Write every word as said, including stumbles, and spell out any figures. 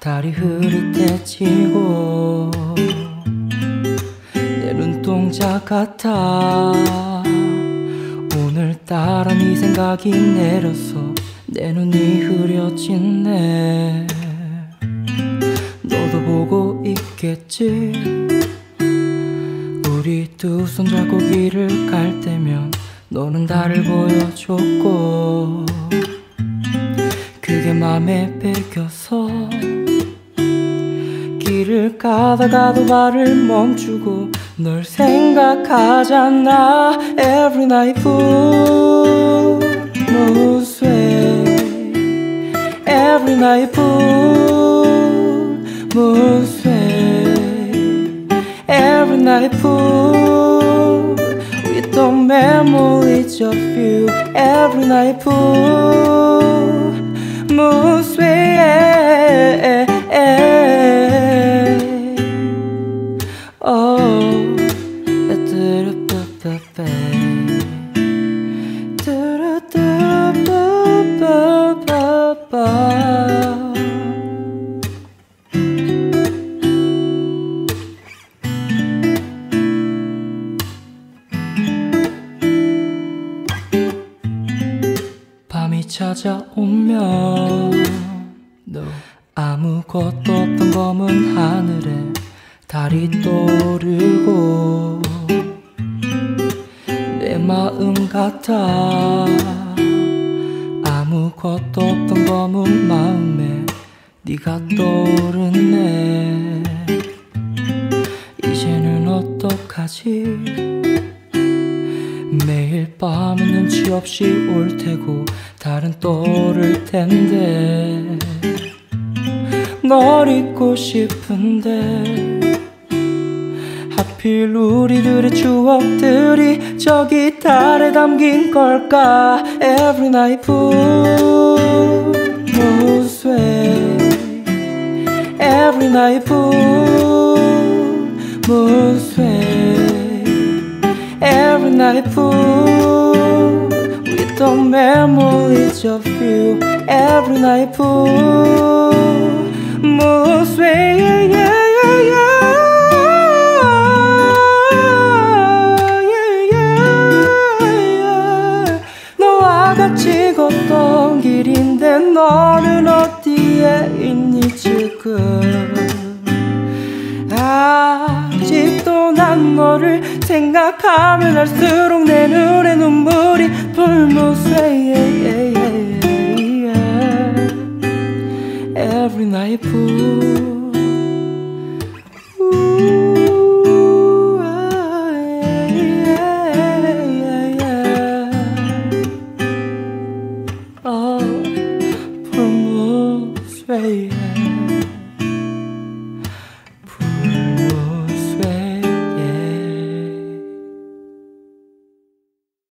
달이 흐릿해지고 내 눈동자 같아. 오늘따라 네 생각이 내려서 내 눈이 흐려지네. 너도 보고 있겠지. 우리 두 손 잡고 길을 갈 때면 너는 달을 보여줬고 그게 맘에 배겨서 길을 가다가도 발을 멈추고 널 생각하잖아. Every night full moon sway, Every night full moon sway, Every night full with the memories of you. Every night full moon sway. Oh, da-da-da-ba-ba-ba, da-da-da-ba-ba-ba. 밤이 찾아오면 너 아무것도 없던 검은 하늘에 달이 떠오르고 내 마음 같아. 아무것도 없던 검은 마음에 네가 떠오르네. 이제는 어떡하지. 매일 밤은 눈치 없이 올 테고 달은 떠오를 텐데 널 잊고 싶은데 하필 우리들의 추억들이 저기 달에 담긴 걸까. Every night full moon sway, Every night full moon sway, Every night full with the memories of you. Every night full moon sway, yeah, yeah, yeah. 같이 걷던 길인데 너는 어디에 있니 지금. 아직도 난 너를 생각하면 할수록 내 눈에 눈물이 불무쇠. Every night full oh, from moon sway.